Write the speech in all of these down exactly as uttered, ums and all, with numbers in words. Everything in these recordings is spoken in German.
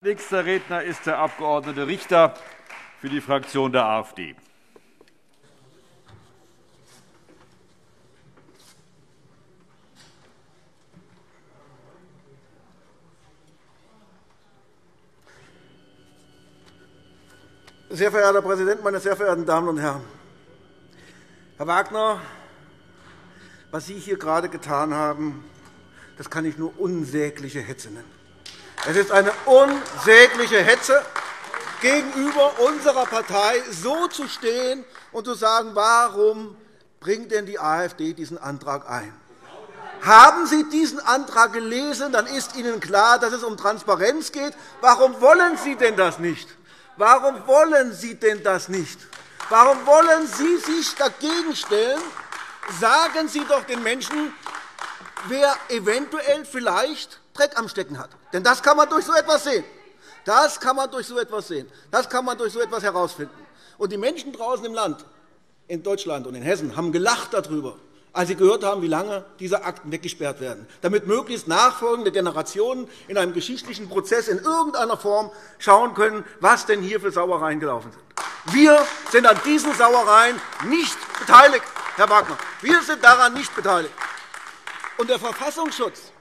Nächster Redner ist der Abg. Richter für die Fraktion der AfD. Sehr verehrter Herr Präsident, meine sehr verehrten Damen und Herren! Herr Wagner, was Sie hier gerade getan haben, das kann ich nur unsägliche Hetze nennen. Es ist eine unsägliche Hetze, gegenüber unserer Partei so zu stehen und zu sagen, warum bringt denn die AfD diesen Antrag ein? Haben Sie diesen Antrag gelesen, dann ist Ihnen klar, dass es um Transparenz geht. Warum wollen Sie denn das nicht? Warum wollen Sie denn das nicht? Warum wollen Sie sich dagegen stellen? Sagen Sie doch den Menschen, wer eventuell vielleicht Dreck am Stecken hat. Denn das kann man durch so etwas sehen. Das kann man durch so etwas sehen. Das kann man durch so etwas herausfinden. Und die Menschen draußen im Land, in Deutschland und in Hessen, haben gelacht darüber, als sie gehört haben, wie lange diese Akten weggesperrt werden, damit möglichst nachfolgende Generationen in einem geschichtlichen Prozess in irgendeiner Form schauen können, was denn hier für Sauereien gelaufen sind. Wir sind an diesen Sauereien nicht beteiligt, Herr Wagner. Wir sind daran nicht beteiligt. Und der Verfassungsschutz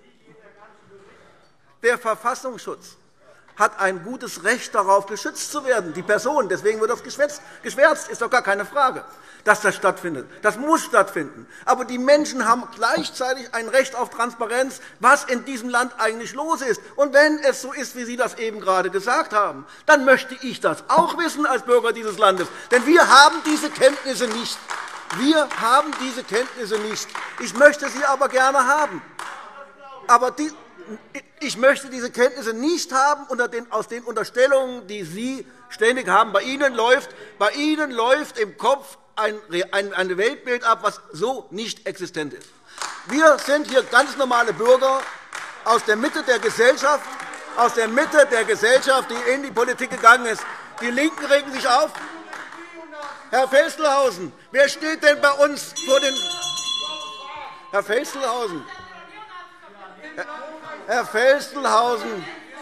Der Verfassungsschutz hat ein gutes Recht darauf, geschützt zu werden, die Person. Deswegen wird das geschwärzt. Ist doch gar keine Frage, dass das stattfindet. Das muss stattfinden. Aber die Menschen haben gleichzeitig ein Recht auf Transparenz, was in diesem Land eigentlich los ist. Und wenn es so ist, wie Sie das eben gerade gesagt haben, dann möchte ich das auch wissen als Bürger dieses Landes. Denn wir haben diese Kenntnisse nicht. Wir haben diese Kenntnisse nicht. Ich möchte sie aber gerne haben. Aber die Ich möchte diese Kenntnisse nicht haben aus den Unterstellungen, die Sie ständig haben. Bei Ihnen läuft, bei Ihnen läuft im Kopf ein Weltbild ab, das so nicht existent ist. Wir sind hier ganz normale Bürger aus der Mitte der Gesellschaft, aus der Mitte der Gesellschaft, die in die Politik gegangen ist. Die LINKEN regen sich auf. Herr Felstehausen, wer steht denn bei uns vor den Herr Felstehausen, Herr Felstehausen.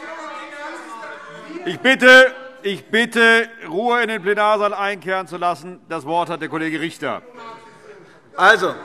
Ich bitte, ich bitte, Ruhe in den Plenarsaal einkehren zu lassen. Das Wort hat der Kollege Richter. Also,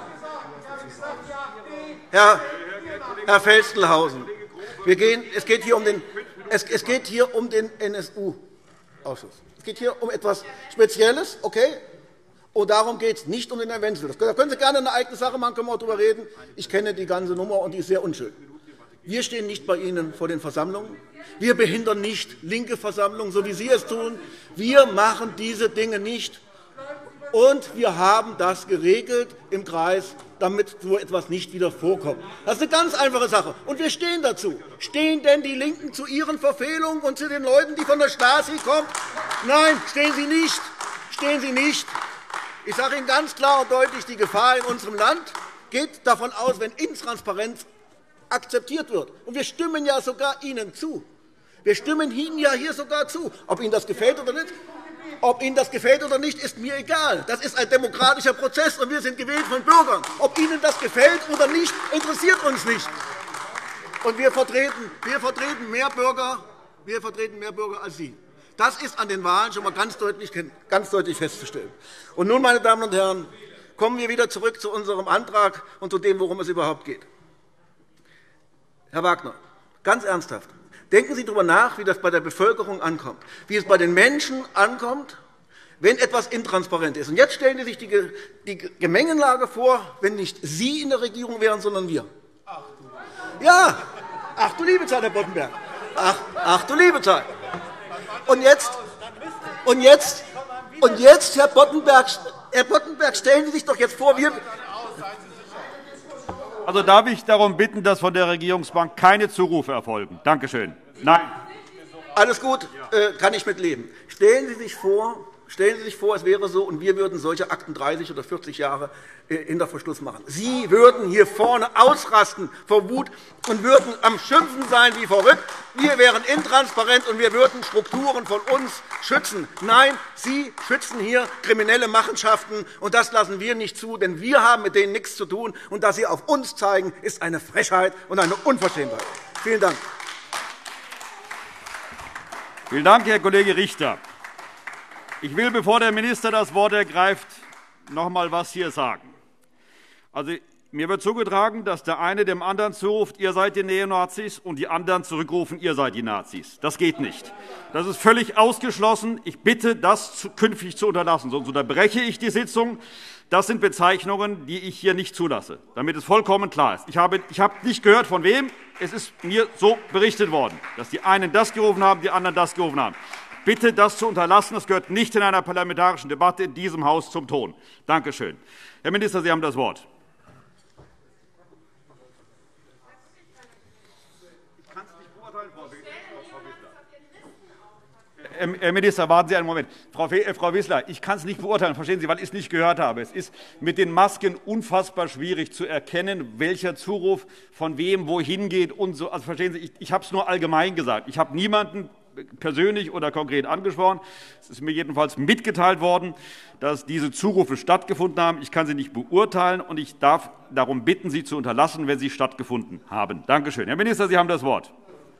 Herr, Herr Felstehausen, wir gehen, es, geht hier um den, es, es geht hier um den N S U-Ausschuss. Es geht hier um etwas Spezielles, okay? Und darum geht es, nicht um den Herrn Wenzl. Da können Sie gerne eine eigene Sache machen, können wir auch darüber reden. Ich kenne die ganze Nummer, und die ist sehr unschön. Wir stehen nicht bei Ihnen vor den Versammlungen. Wir behindern nicht linke Versammlungen, so wie Sie es tun. Wir machen diese Dinge nicht. Und wir haben das geregelt im Kreis, damit so etwas nicht wieder vorkommt. Das ist eine ganz einfache Sache. Und wir stehen dazu. Stehen denn die LINKEN zu ihren Verfehlungen und zu den Leuten, die von der Stasi kommen? Nein, stehen sie nicht. Stehen sie nicht. Ich sage Ihnen ganz klar und deutlich, die Gefahr in unserem Land geht davon aus, wenn Intransparenz akzeptiert wird. Und wir stimmen ja sogar Ihnen zu. Wir stimmen Ihnen ja hier sogar zu. Ob Ihnen das gefällt oder nicht, ob Ihnen das gefällt oder nicht, ist mir egal. Das ist ein demokratischer Prozess, und wir sind gewählt von Bürgern. Ob Ihnen das gefällt oder nicht, interessiert uns nicht. Und wir vertreten, wir vertreten, mehr, Bürger, wir vertreten mehr Bürger als Sie. Das ist an den Wahlen schon einmal ganz deutlich, ganz deutlich festzustellen. Und nun, meine Damen und Herren, kommen wir wieder zurück zu unserem Antrag und zu dem, worum es überhaupt geht. Herr Wagner, ganz ernsthaft, denken Sie darüber nach, wie das bei der Bevölkerung ankommt, wie es bei den Menschen ankommt, wenn etwas intransparent ist. Und jetzt stellen Sie sich die Gemengelage vor, wenn nicht Sie in der Regierung wären, sondern wir. Ach du, ja, ach du liebe Zeit, Herr Boddenberg. Ach, ach du liebe Zeit. Und jetzt, und jetzt, und jetzt Herr Boddenberg, Herr Boddenberg, stellen Sie sich doch jetzt vor, wir. Also darf ich darum bitten, dass von der Regierungsbank keine Zurufe erfolgen. Danke schön. Nein. Alles gut, äh, kann ich mitleben. Stellen Sie sich vor, stellen Sie sich vor, es wäre so, und wir würden solche Akten dreißig oder vierzig Jahre hinter Verschluss machen. Sie würden hier vorne ausrasten vor Wut und würden am Schimpfen sein wie verrückt. Wir wären intransparent, und wir würden Strukturen von uns schützen. Nein, Sie schützen hier kriminelle Machenschaften, und das lassen wir nicht zu, denn wir haben mit denen nichts zu tun. Und dass Sie auf uns zeigen, ist eine Frechheit und eine Unverschämtheit. Vielen Dank. Vielen Dank, Herr Kollege Richter. Ich will, bevor der Minister das Wort ergreift, noch einmal etwas hier sagen. Also, mir wird zugetragen, dass der eine dem anderen zuruft, ihr seid die Neonazis, und die anderen zurückrufen, ihr seid die Nazis. Das geht nicht. Das ist völlig ausgeschlossen. Ich bitte, das künftig zu unterlassen, sonst unterbreche ich die Sitzung. Das sind Bezeichnungen, die ich hier nicht zulasse, damit es vollkommen klar ist. Ich habe, ich habe nicht gehört, von wem. Es ist mir so berichtet worden, dass die einen das gerufen haben, die anderen das gerufen haben. Bitte, das zu unterlassen. Das gehört nicht in einer parlamentarischen Debatte in diesem Haus zum Ton. Danke schön. Herr Minister, Sie haben das Wort. Herr Minister, warten Sie einen Moment. Frau Wissler, ich kann es nicht beurteilen, verstehen Sie, weil ich es nicht gehört habe. Es ist mit den Masken unfassbar schwierig zu erkennen, welcher Zuruf von wem wohin geht. Und so. Also, verstehen Sie, ich, ich habe es nur allgemein gesagt. Ich habe niemanden persönlich oder konkret angesprochen. Es ist mir jedenfalls mitgeteilt worden, dass diese Zurufe stattgefunden haben. Ich kann sie nicht beurteilen, und ich darf darum bitten, sie zu unterlassen, wenn sie stattgefunden haben. Danke schön. Herr Minister, Sie haben das Wort.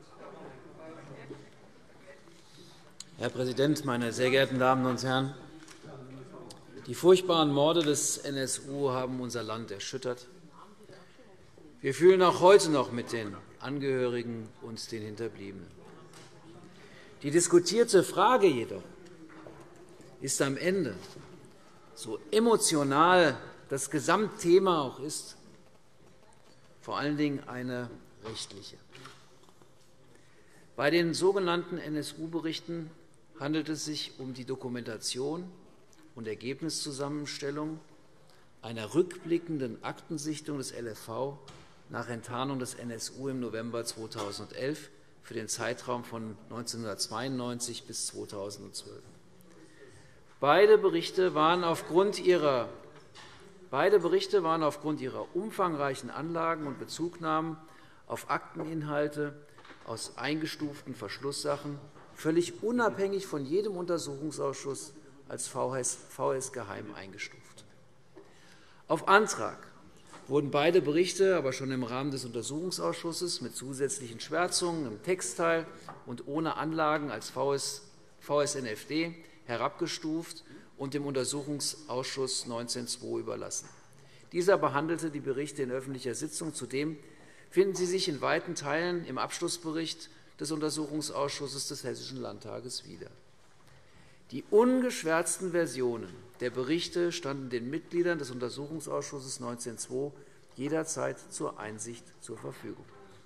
Herr Präsident, meine sehr geehrten Damen und Herren! Die furchtbaren Morde des N S U haben unser Land erschüttert. Wir fühlen auch heute noch mit den Angehörigen und den Hinterbliebenen. Die diskutierte Frage jedoch ist am Ende, so emotional das Gesamtthema auch ist, vor allen Dingen eine rechtliche. Bei den sogenannten N S U-Berichten handelt es sich um die Dokumentation und Ergebniszusammenstellung einer rückblickenden Aktensichtung des L F V nach Enttarnung des N S U im November zweitausendelf für den Zeitraum von neunzehnhundertzweiundneunzig bis zweitausendzwölf. Beide Berichte waren aufgrund ihrer, beide Berichte waren aufgrund ihrer umfangreichen Anlagen und Bezugnahmen auf Akteninhalte aus eingestuften Verschlusssachen völlig unabhängig von jedem Untersuchungsausschuss als V S geheim eingestuft. Auf Antrag wurden beide Berichte aber schon im Rahmen des Untersuchungsausschusses mit zusätzlichen Schwärzungen im Textteil und ohne Anlagen als V S N F D herabgestuft und dem Untersuchungsausschuss neunzehn Punkt zwei überlassen. Dieser behandelte die Berichte in öffentlicher Sitzung. Zudem finden sie sich in weiten Teilen im Abschlussbericht des Untersuchungsausschusses des Hessischen Landtages wieder. Die ungeschwärzten Versionen der Berichte standen den Mitgliedern des Untersuchungsausschusses neunzehn Punkt zwei jederzeit zur Einsicht zur Verfügung.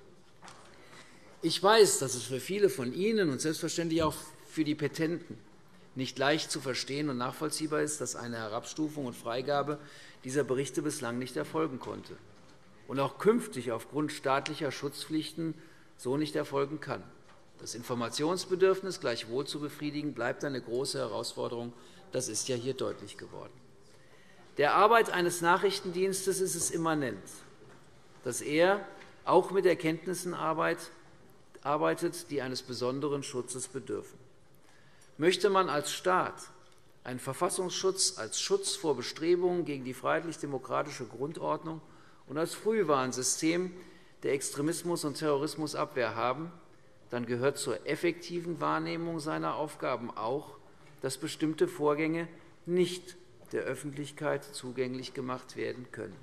Ich weiß, dass es für viele von Ihnen und selbstverständlich auch für die Petenten nicht leicht zu verstehen und nachvollziehbar ist, dass eine Herabstufung und Freigabe dieser Berichte bislang nicht erfolgen konnte und auch künftig aufgrund staatlicher Schutzpflichten so nicht erfolgen kann. Das Informationsbedürfnis gleichwohl zu befriedigen, bleibt eine große Herausforderung. Das ist ja hier deutlich geworden. Der Arbeit eines Nachrichtendienstes ist es immanent, dass er auch mit Erkenntnissen arbeitet, die eines besonderen Schutzes bedürfen. Möchte man als Staat einen Verfassungsschutz als Schutz vor Bestrebungen gegen die freiheitlich-demokratische Grundordnung und als Frühwarnsystem der Extremismus- und Terrorismusabwehr haben, dann gehört zur effektiven Wahrnehmung seiner Aufgaben auch, dass bestimmte Vorgänge nicht der Öffentlichkeit zugänglich gemacht werden können.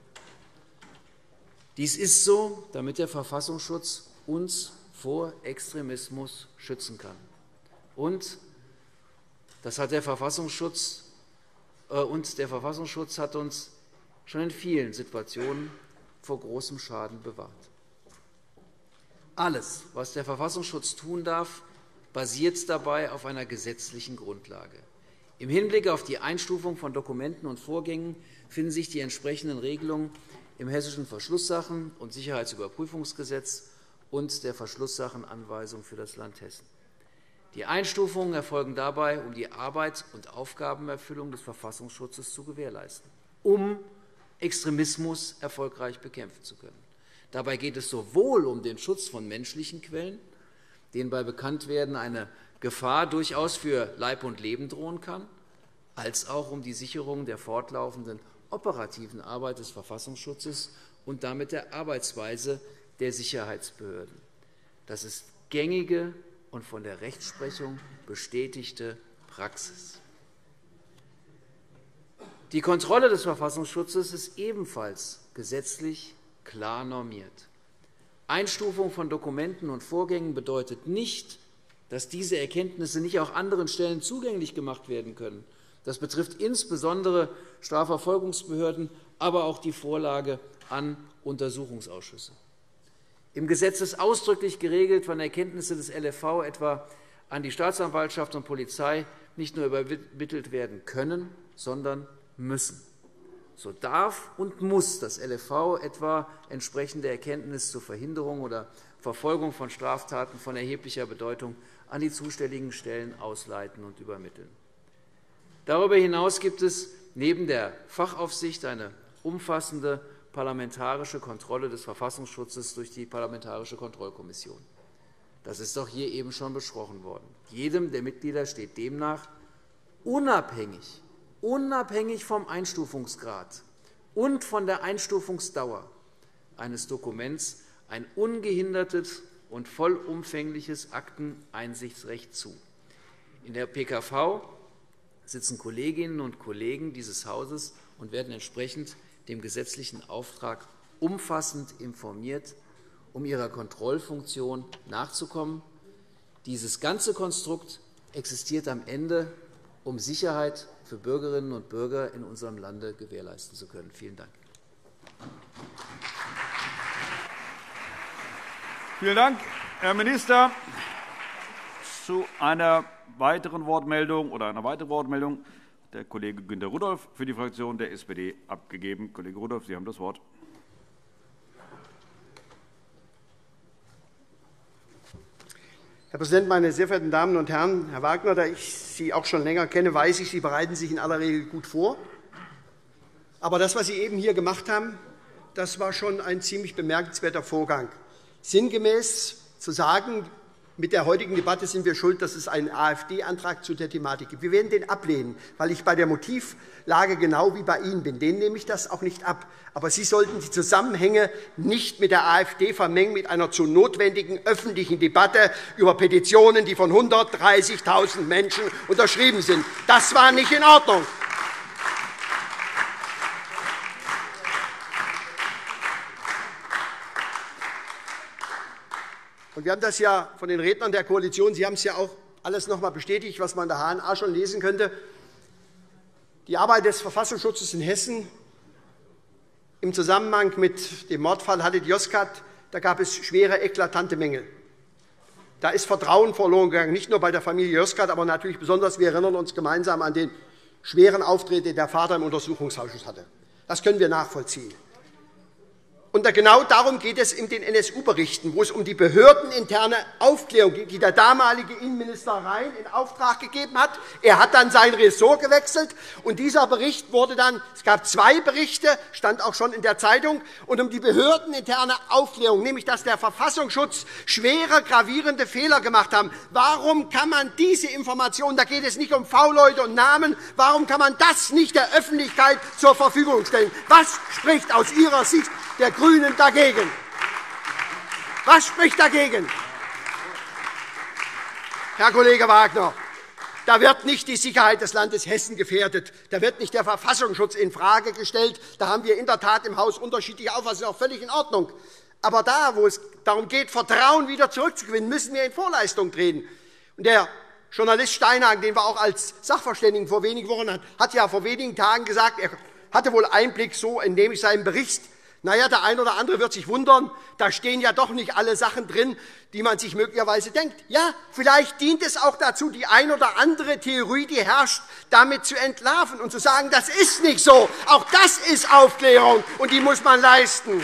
Dies ist so, damit der Verfassungsschutz uns vor Extremismus schützen kann. Und das hat der Verfassungsschutz, äh, und der Verfassungsschutz hat uns schon in vielen Situationen vor großem Schaden bewahrt. Alles, was der Verfassungsschutz tun darf, basiert dabei auf einer gesetzlichen Grundlage. Im Hinblick auf die Einstufung von Dokumenten und Vorgängen finden sich die entsprechenden Regelungen im Hessischen Verschlusssachen- und Sicherheitsüberprüfungsgesetz und der Verschlusssachenanweisung für das Land Hessen. Die Einstufungen erfolgen dabei, um die Arbeit und Aufgabenerfüllung des Verfassungsschutzes zu gewährleisten, um Extremismus erfolgreich bekämpfen zu können. Dabei geht es sowohl um den Schutz von menschlichen Quellen, denen bei Bekanntwerden eine Gefahr durchaus für Leib und Leben drohen kann, als auch um die Sicherung der fortlaufenden operativen Arbeit des Verfassungsschutzes und damit der Arbeitsweise der Sicherheitsbehörden. Das ist gängige und von der Rechtsprechung bestätigte Praxis. Die Kontrolle des Verfassungsschutzes ist ebenfalls gesetzlich klar normiert. Einstufung von Dokumenten und Vorgängen bedeutet nicht, dass diese Erkenntnisse nicht auch anderen Stellen zugänglich gemacht werden können. Das betrifft insbesondere Strafverfolgungsbehörden, aber auch die Vorlage an Untersuchungsausschüsse. Im Gesetz ist ausdrücklich geregelt, wann Erkenntnisse des L F V etwa an die Staatsanwaltschaft und Polizei nicht nur übermittelt werden können, sondern müssen. So darf und muss das L F V etwa entsprechende Erkenntnisse zur Verhinderung oder Verfolgung von Straftaten von erheblicher Bedeutung an die zuständigen Stellen ausleiten und übermitteln. Darüber hinaus gibt es neben der Fachaufsicht eine umfassende parlamentarische Kontrolle des Verfassungsschutzes durch die Parlamentarische Kontrollkommission. Das ist doch hier eben schon besprochen worden. Jedem der Mitglieder steht demnach unabhängig, unabhängig vom Einstufungsgrad und von der Einstufungsdauer eines Dokuments ein ungehindertes und vollumfängliches Akteneinsichtsrecht zu. In der P K V sitzen Kolleginnen und Kollegen dieses Hauses und werden entsprechend dem gesetzlichen Auftrag umfassend informiert, um ihrer Kontrollfunktion nachzukommen. Dieses ganze Konstrukt existiert am Ende, um Sicherheit für Bürgerinnen und Bürger in unserem Lande gewährleisten zu können. Vielen Dank. Vielen Dank, Herr Minister. Zu einer weiteren Wortmeldung oder einer weiteren Wortmeldung der Kollege Günter Rudolph für die Fraktion der S P D abgegeben. Kollege Rudolph, Sie haben das Wort. Herr Präsident, meine sehr verehrten Damen und Herren! Herr Wagner, da ich Sie auch schon länger kenne, weiß ich, Sie bereiten sich in aller Regel gut vor. Aber das, was Sie eben hier gemacht haben, das war schon ein ziemlich bemerkenswerter Vorgang. Sinngemäß zu sagen, mit der heutigen Debatte sind wir schuld, dass es einen AfD-Antrag zu der Thematik gibt. Wir werden den ablehnen, weil ich bei der Motivlage genau wie bei Ihnen bin. Den nehme ich das auch nicht ab. Aber Sie sollten die Zusammenhänge nicht mit der AfD vermengen, mit einer zu notwendigen öffentlichen Debatte über Petitionen, die von hundertdreißigtausend Menschen unterschrieben sind. Das war nicht in Ordnung. Und wir haben das ja von den Rednern der Koalition, Sie haben es ja auch alles noch einmal bestätigt, was man in der H N A schon lesen könnte. Die Arbeit des Verfassungsschutzes in Hessen im Zusammenhang mit dem Mordfall Halit Yozgat, da gab es schwere, eklatante Mängel. Da ist Vertrauen verloren gegangen, nicht nur bei der Familie Yozgat, aber natürlich besonders. Wir erinnern uns gemeinsam an den schweren Auftritt, den der Vater im Untersuchungsausschuss hatte. Das können wir nachvollziehen. Und genau darum geht es in den N S U-Berichten, wo es um die behördeninterne Aufklärung geht, die der damalige Innenminister Rhein in Auftrag gegeben hat. Er hat dann sein Ressort gewechselt, und dieser Bericht wurde dann, es gab zwei Berichte, stand auch schon in der Zeitung, und um die behördeninterne Aufklärung, nämlich dass der Verfassungsschutz schwere, gravierende Fehler gemacht hat. Warum kann man diese Informationen, da geht es nicht um V-Leute und Namen, warum kann man das nicht der Öffentlichkeit zur Verfügung stellen? Was spricht aus Ihrer Sicht der GRÜNEN dagegen? Was spricht dagegen? Herr Kollege Wagner, da wird nicht die Sicherheit des Landes Hessen gefährdet. Da wird nicht der Verfassungsschutz infrage gestellt. Da haben wir in der Tat im Haus unterschiedliche Auffassungen, auch völlig in Ordnung. Aber da, wo es darum geht, Vertrauen wieder zurückzugewinnen, müssen wir in Vorleistung treten. Und der Journalist Steinhagen, den wir auch als Sachverständigen vor wenigen Wochen hatten, hat ja vor wenigen Tagen gesagt, er hatte wohl Einblick, so entnehme ich seinen Bericht. Na ja, der eine oder andere wird sich wundern, da stehen ja doch nicht alle Sachen drin, die man sich möglicherweise denkt. Ja, vielleicht dient es auch dazu, die ein oder andere Theorie, die herrscht, damit zu entlarven und zu sagen, das ist nicht so. Auch das ist Aufklärung, und die muss man leisten.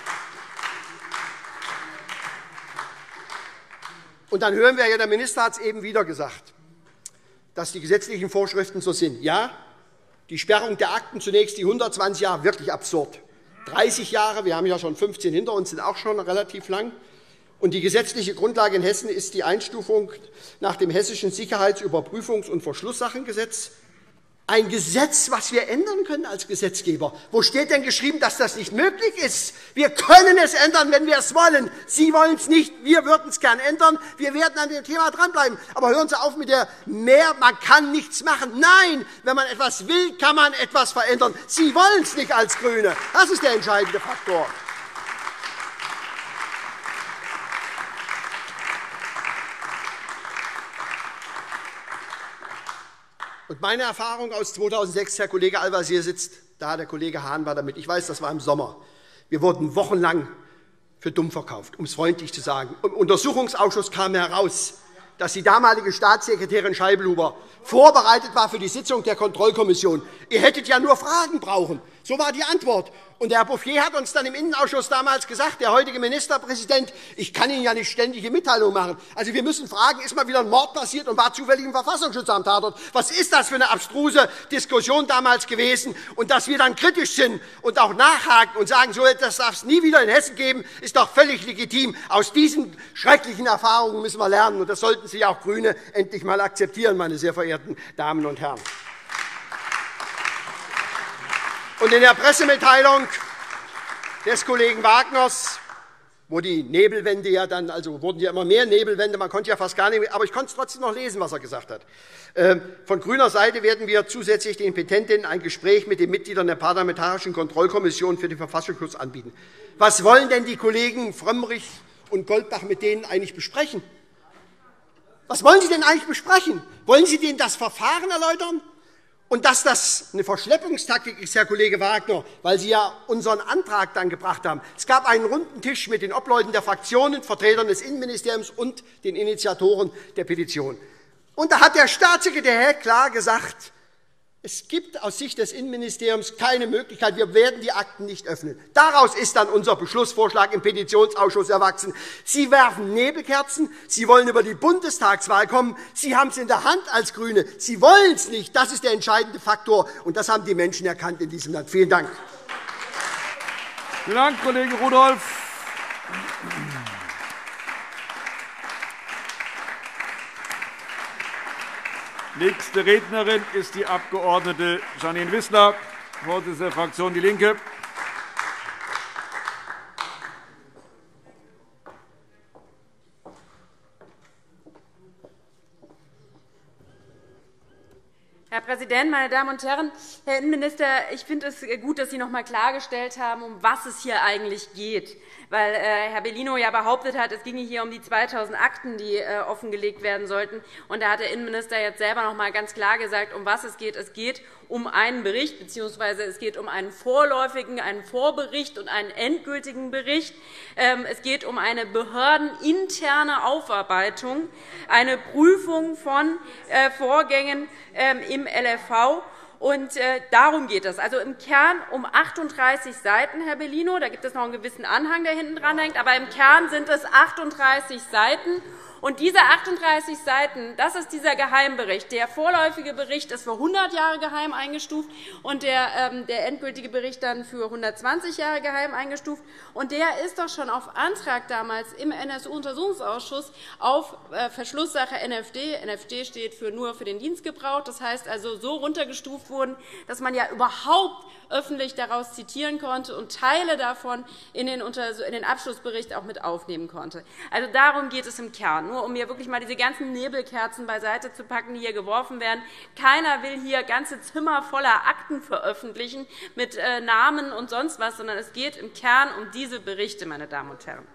Und dann hören wir ja, der Minister hat es eben wieder gesagt, dass die gesetzlichen Vorschriften so sind. Ja, die Sperrung der Akten zunächst die hundertzwanzig Jahre, wirklich absurd. dreißig Jahre, wir haben ja schon fünfzehn hinter uns, sind auch schon relativ lang. Und die gesetzliche Grundlage in Hessen ist die Einstufung nach dem Hessischen Sicherheitsüberprüfungs- und Verschlusssachengesetz. Ein Gesetz, was wir ändern können als Gesetzgeber. Wo steht denn geschrieben, dass das nicht möglich ist? Wir können es ändern, wenn wir es wollen. Sie wollen es nicht, wir würden es gern ändern. Wir werden an dem Thema dranbleiben. Aber hören Sie auf mit der mehr, man kann nichts machen. Nein, wenn man etwas will, kann man etwas verändern. Sie wollen es nicht als GRÜNE. Das ist der entscheidende Faktor. Und meine Erfahrung aus zweitausendsechs, Herr Kollege Al-Wazir sitzt da, der Kollege Hahn war damit. Ich weiß, das war im Sommer. Wir wurden wochenlang für dumm verkauft, um es freundlich zu sagen. Im Untersuchungsausschuss kam heraus, dass die damalige Staatssekretärin Scheibelhuber vorbereitet war für die Sitzung der Kontrollkommission. Ihr hättet ja nur Fragen brauchen. So war die Antwort. Und der Herr Bouffier hat uns dann im Innenausschuss damals gesagt, der heutige Ministerpräsident, ich kann Ihnen ja nicht ständige Mitteilungen machen. Also wir müssen fragen, ist mal wieder ein Mord passiert und war zufällig im Verfassungsschutz am Tatort? Was ist das für eine abstruse Diskussion damals gewesen? Und dass wir dann kritisch sind und auch nachhaken und sagen, so etwas darf es nie wieder in Hessen geben, ist doch völlig legitim. Aus diesen schrecklichen Erfahrungen müssen wir lernen. Und das sollten Sie auch GRÜNE endlich mal akzeptieren, meine sehr verehrten Damen und Herren. Und in der Pressemitteilung des Kollegen Wagners, wo die Nebelwände ja dann, also wurden ja immer mehr Nebelwände, man konnte ja fast gar nicht mehr, aber ich konnte es trotzdem noch lesen, was er gesagt hat. Von grüner Seite werden wir zusätzlich den Petentinnen ein Gespräch mit den Mitgliedern der Parlamentarischen Kontrollkommission für den Verfassungsschutz anbieten. Was wollen denn die Kollegen Frömmrich und Goldbach mit denen eigentlich besprechen? Was wollen Sie denn eigentlich besprechen? Wollen Sie denen das Verfahren erläutern? Und dass das eine Verschleppungstaktik ist, Herr Kollege Wagner, weil Sie ja unseren Antrag dann gebracht haben. Es gab einen runden Tisch mit den Obleuten der Fraktionen, Vertretern des Innenministeriums und den Initiatoren der Petition. Und da hat der Staatssekretär klar gesagt, es gibt aus Sicht des Innenministeriums keine Möglichkeit, wir werden die Akten nicht öffnen. Daraus ist dann unser Beschlussvorschlag im Petitionsausschuss erwachsen. Sie werfen Nebelkerzen, Sie wollen über die Bundestagswahl kommen, Sie haben es in der Hand als GRÜNE, Sie wollen es nicht. Das ist der entscheidende Faktor, und das haben die Menschen erkannt in diesem Land. Vielen Dank. Vielen Dank, Kollege Rudolph. Nächste Rednerin ist die Abg. Janine Wissler, Vorsitzende der Fraktion DIE LINKE. Herr Präsident, meine Damen und Herren! Herr Innenminister, ich finde es gut, dass Sie noch einmal klargestellt haben, um was es hier eigentlich geht. Weil äh, Herr Bellino ja behauptet hat, es ginge hier um die zweitausend Akten, die äh, offengelegt werden sollten. Und da hat der Innenminister jetzt selber noch einmal ganz klar gesagt, um was es geht. Es geht um einen Bericht, bzw. es geht um einen vorläufigen, einen Vorbericht und einen endgültigen Bericht. Ähm, es geht um eine behördeninterne Aufarbeitung, eine Prüfung von äh, Vorgängen ähm, im L F V. Und äh, darum geht es. Also im Kern um achtunddreißig Seiten, Herr Bellino. Da gibt es noch einen gewissen Anhang, der hinten dran hängt. Aber im Kern sind es achtunddreißig Seiten. Und diese achtunddreißig Seiten, das ist dieser Geheimbericht. Der vorläufige Bericht ist für hundert Jahre geheim eingestuft und der, ähm, der endgültige Bericht dann für hundertzwanzig Jahre geheim eingestuft. Und der ist doch schon auf Antrag damals im N S U-Untersuchungsausschuss auf äh, Verschlusssache N F D, N F D steht für nur für den Dienstgebrauch, das heißt also so runtergestuft wurden, dass man ja überhaupt öffentlich daraus zitieren konnte und Teile davon in den, in den Abschlussbericht auch mit aufnehmen konnte. Also darum geht es im Kern. Nur um hier wirklich mal diese ganzen Nebelkerzen beiseite zu packen, die hier geworfen werden. Keiner will hier ganze Zimmer voller Akten veröffentlichen mit äh, Namen und sonst was, sondern es geht im Kern um diese Berichte, meine Damen und Herren.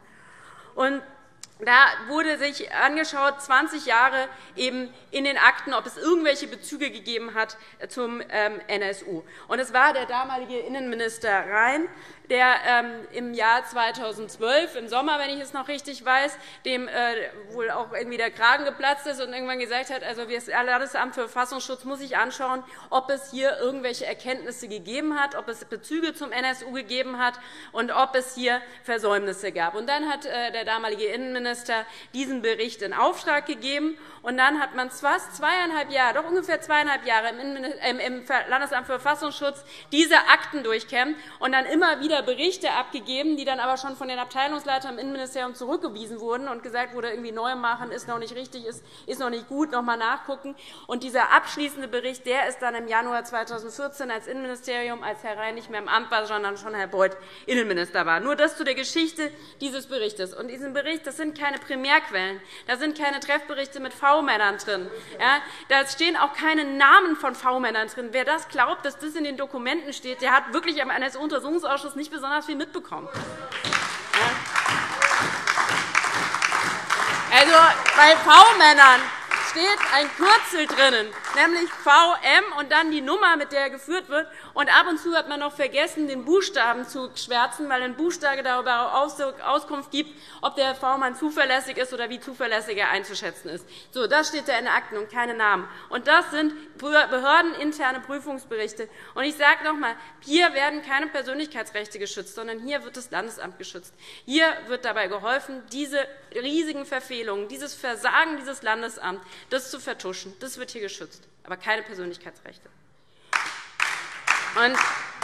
Und da wurde sich angeschaut, zwanzig Jahre eben in den Akten, ob es irgendwelche Bezüge gegeben hat zum N S U. Und es war der damalige Innenminister Rhein, der ähm, im Jahr zweitausendzwölf, im Sommer, wenn ich es noch richtig weiß, dem äh, wohl auch irgendwie der Kragen geplatzt ist und irgendwann gesagt hat, also das Landesamt für Verfassungsschutz muss sich anschauen, ob es hier irgendwelche Erkenntnisse gegeben hat, ob es Bezüge zum N S U gegeben hat und ob es hier Versäumnisse gab. Und dann hat äh, der damalige Innenminister Innenminister diesen Bericht in Auftrag gegeben. Und dann hat man fast zweieinhalb Jahre, doch ungefähr zweieinhalb Jahre im Landesamt für Verfassungsschutz diese Akten durchkämmt und dann immer wieder Berichte abgegeben, die dann aber schon von den Abteilungsleitern im Innenministerium zurückgewiesen wurden und gesagt wurde, irgendwie neu machen, ist noch nicht richtig, ist, ist noch nicht gut, noch einmal nachgucken. Und dieser abschließende Bericht, der ist dann im Januar zweitausendvierzehn als Innenministerium, als Herr Rhein nicht mehr im Amt war, sondern schon Herr Beuth Innenminister war. Nur das zu der Geschichte dieses Berichts. Und diesen Bericht, das sind keine Primärquellen, da sind keine Treffberichte mit V-Männern drin. Ja, da stehen auch keine Namen von V-Männern drin. Wer das glaubt, dass das in den Dokumenten steht, der hat wirklich am N S U-Untersuchungsausschuss nicht besonders viel mitbekommen. Ja. Also, bei V-Männern steht ein Kürzel drinnen, nämlich V M und dann die Nummer, mit der er geführt wird. Und ab und zu hat man noch vergessen, den Buchstaben zu schwärzen, weil ein Buchstabe darüber Auskunft gibt, ob der V-Mann zuverlässig ist oder wie zuverlässig er einzuschätzen ist. So, das steht da in den Akten und keine Namen. Und das sind behördeninterne Prüfungsberichte. Und ich sage noch einmal, hier werden keine Persönlichkeitsrechte geschützt, sondern hier wird das Landesamt geschützt. Hier wird dabei geholfen, diese riesigen Verfehlungen, dieses Versagen dieses Landesamts, das zu vertuschen. Das wird hier geschützt, aber keine Persönlichkeitsrechte. Und,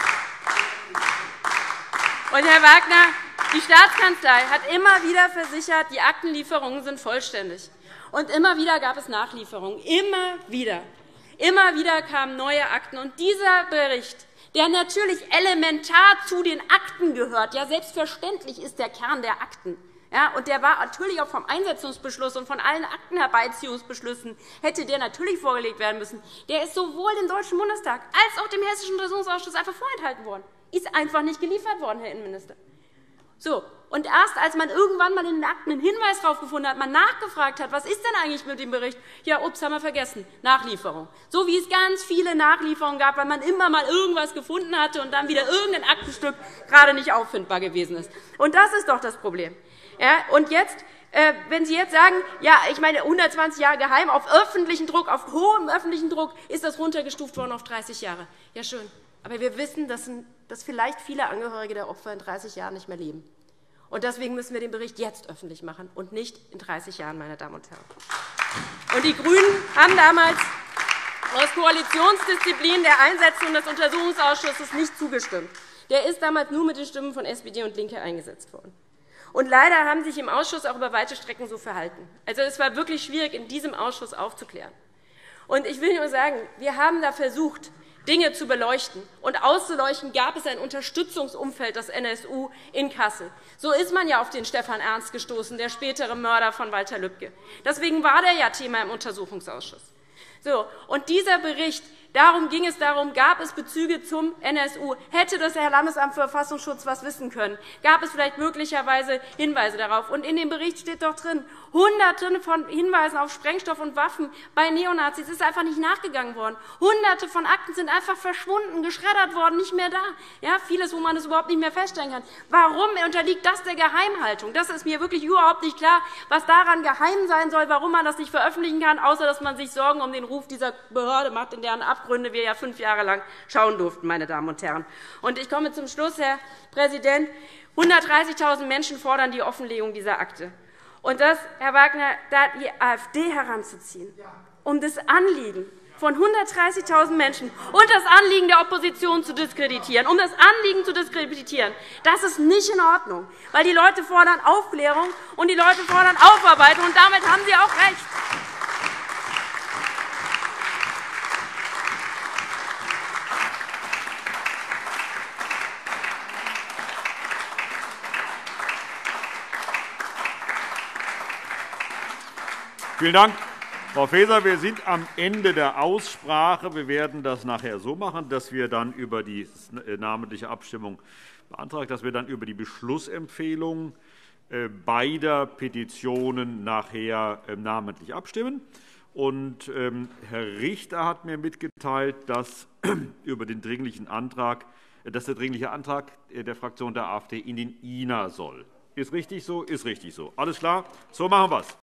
und Herr Wagner, die Staatskanzlei hat immer wieder versichert, die Aktenlieferungen sind vollständig. Und immer wieder gab es Nachlieferungen. Immer wieder. Immer wieder kamen neue Akten. Und dieser Bericht, der natürlich elementar zu den Akten gehört, ja, selbstverständlich ist der Kern der Akten. Ja, und der war natürlich auch vom Einsetzungsbeschluss und von allen Aktenherbeiziehungsbeschlüssen hätte der natürlich vorgelegt werden müssen. Der ist sowohl dem Deutschen Bundestag als auch dem Hessischen Untersuchungsausschuss einfach vorenthalten worden. Ist einfach nicht geliefert worden, Herr Innenminister. So, und erst als man irgendwann mal in den Akten einen Hinweis darauf gefunden hat, man nachgefragt hat, was ist denn eigentlich mit dem Bericht? Ja, ups, haben wir vergessen, Nachlieferung. So wie es ganz viele Nachlieferungen gab, weil man immer mal irgendwas gefunden hatte und dann wieder irgendein Aktenstück gerade nicht auffindbar gewesen ist. Und das ist doch das Problem. Ja, und jetzt, äh, wenn Sie jetzt sagen, ja, ich meine, hundertzwanzig Jahre geheim, auf öffentlichen Druck, auf hohem öffentlichen Druck ist das runtergestuft worden auf dreißig Jahre. Ja, schön. Aber wir wissen, dass, dass vielleicht viele Angehörige der Opfer in dreißig Jahren nicht mehr leben. Und deswegen müssen wir den Bericht jetzt öffentlich machen und nicht in dreißig Jahren, meine Damen und Herren. Und die GRÜNEN haben damals aus Koalitionsdisziplin der Einsetzung des Untersuchungsausschusses nicht zugestimmt. Der ist damals nur mit den Stimmen von S P D und LINKE eingesetzt worden. Und leider haben sich im Ausschuss auch über weite Strecken so verhalten. Also, es war wirklich schwierig, in diesem Ausschuss aufzuklären. Und ich will nur sagen, wir haben da versucht, Dinge zu beleuchten. Und auszuleuchten gab es ein Unterstützungsumfeld des N S U in Kassel. So ist man ja auf den Stefan Ernst gestoßen, der spätere Mörder von Walter Lübcke. Deswegen war der ja Thema im Untersuchungsausschuss. So, und dieser Bericht, darum ging es darum, gab es Bezüge zum N S U? Hätte das Herr Landesamt für Verfassungsschutz etwas wissen können? Gab es vielleicht möglicherweise Hinweise darauf? Und in dem Bericht steht doch drin, Hunderte von Hinweisen auf Sprengstoff und Waffen bei Neonazis ist einfach nicht nachgegangen worden. Hunderte von Akten sind einfach verschwunden, geschreddert worden, nicht mehr da. Ja, vieles, wo man es überhaupt nicht mehr feststellen kann. Warum unterliegt das der Geheimhaltung? Das ist mir wirklich überhaupt nicht klar, was daran geheim sein soll, warum man das nicht veröffentlichen kann, außer dass man sich Sorgen um den Ruf dieser Behörde macht, in deren Abgründe wir ja fünf Jahre lang schauen durften, meine Damen und Herren. Und ich komme zum Schluss, Herr Präsident. hundertdreißigtausend Menschen fordern die Offenlegung dieser Akte. Und das, Herr Wagner, da die AfD heranzuziehen, um das Anliegen von hundertdreißigtausend Menschen und das Anliegen der Opposition zu diskreditieren, um das Anliegen zu diskreditieren, das ist nicht in Ordnung, weil die Leute fordern Aufklärung und die Leute fordern Aufarbeitung, und damit haben sie auch recht. Vielen Dank, Frau Faeser. Wir sind am Ende der Aussprache. Wir werden das nachher so machen, dass wir dann über die namentliche Abstimmung beantragen, dass wir dann über die Beschlussempfehlung beider Petitionen nachher namentlich abstimmen. Und Herr Richter hat mir mitgeteilt, dass über den dringlichen Antrag, dass der dringliche Antrag der Fraktion der AfD in den I N A soll. Ist richtig so? Ist richtig so. Alles klar? So machen wir es.